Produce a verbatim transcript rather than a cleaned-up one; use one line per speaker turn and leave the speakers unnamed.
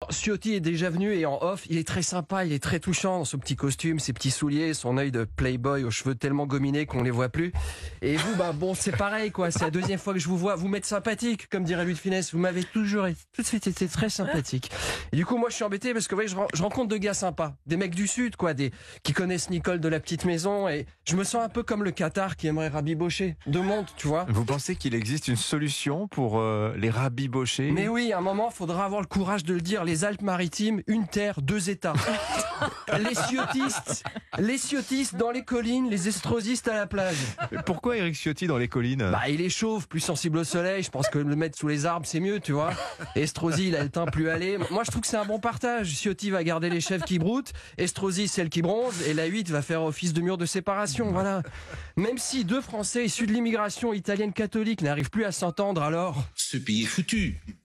Ciotti est déjà venu et en off, il est très sympa, il est très touchant dans son petit costume, ses petits souliers, son œil de playboy aux cheveux tellement gominés qu'on les voit plus. Et vous, bah bon, c'est pareil quoi, c'est la deuxième fois que je vous vois, vous m'êtes sympathique, comme dirait Louis de Funès, vous m'avez toujours tout de suite été très sympathique. Et du coup, moi je suis embêté parce que vous voyez, je, je rencontre deux gars sympas, des mecs du Sud quoi, des qui connaissent Nicole de la petite maison et je me sens un peu comme le Qatar qui aimerait rabibocher deux mondes, tu vois.
Vous pensez qu'il existe une solution pour euh, les rabibocher?
Mais oui, à un moment, faudra avoir le courage de le dire. Les Alpes-Maritimes, une terre, deux États. Les ciotistes, les ciotistes dans les collines, les estrosistes à la plage.
Mais pourquoi Éric Ciotti dans les collines?
Bah, il est chauve, plus sensible au soleil. Je pense que le mettre sous les arbres, c'est mieux, tu vois. Estrosi, il a le teint plus allé. Moi, je trouve que c'est un bon partage. Ciotti va garder les chèvres qui broutent. Estrosi, celle qui bronze. Et la huit va faire office de mur de séparation. Voilà. Même si deux Français issus de l'immigration italienne catholique n'arrivent plus à s'entendre, alors.
Ce pays est foutu.